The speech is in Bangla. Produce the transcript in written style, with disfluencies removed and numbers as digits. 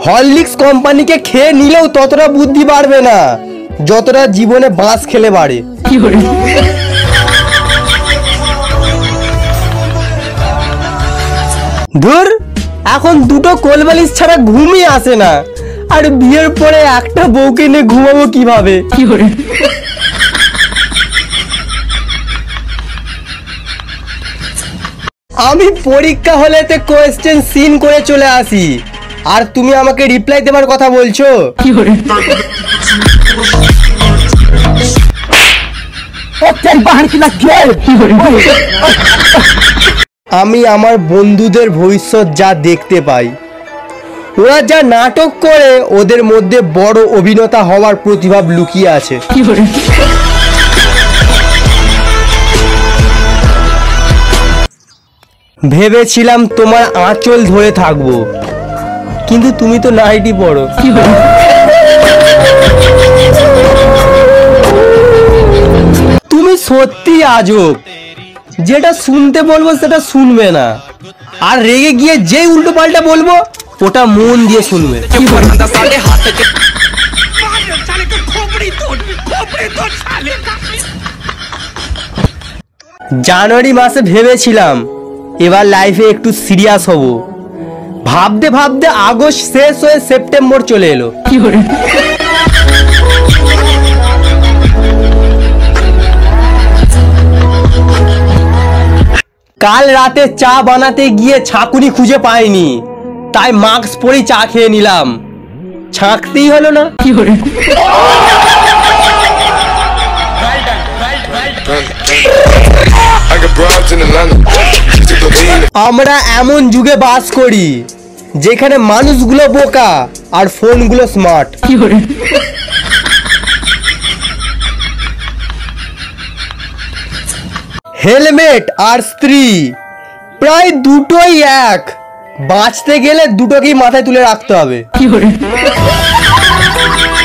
হরলিক্স কোম্পানিকে খেয়ে নিলেও ততটা বুদ্ধি বাড়বে না যতটা জীবনে বাঁশ খেলে বাড়ে। ধুর, এখন দুটো কোলবালিশ ছাড়া ঘুমই আসে না, আর বিয়ের পরে একটা বউকে নিয়ে ঘুমাবো কিভাবে? আমি পরীক্ষা হলেতে কোয়েশ্চেন সিন করে চলে আসি, আর তুমি আমাকে রিপ্লাই দেবার কথা বলছো? আমি আমার বন্ধুদের ভবিষ্যৎ যা দেখতে পাই, ওরা যা নাটক করে ওদের মধ্যে বড় অভিনেতা হওয়ার প্রতিভা লুকিয়ে আছে। ভেবেছিলাম তোমার আঁচল ধরে থাকবো, কিন্তু তুমি তো নাইটি পড়ো। তুমি সত্যি আজব, যেটা শুনতে বলবো সেটা শুনবে না, আর রেগে গিয়ে যে উল্টো পাল্টা বলবো ওটা মন দিয়ে শুনবে। জানুয়ারি মাসে ভেবেছিলাম এবার লাইফে একটু সিরিয়াস হব, ভাবতে ভাবতে আগস্ট শেষ হয়ে সেপ্টেম্বর চলে এলো। কাল রাতে চা বানাতে গিয়ে ছাঁকুনি খুঁজে পাইনি, তাই মাস্ক পরেই চা খেয়ে নিলাম, ছাঁকতেই হলো না। আমরা এমন যুগে বাস করি যেখানে মানুষগুলো বোকা আর ফোনগুলো স্মার্ট। হেলমেট আর স্ত্রী প্রায় দুটোই এক, বাঁচতে গেলে দুটোকেই মাথায় তুলে রাখতে হবে।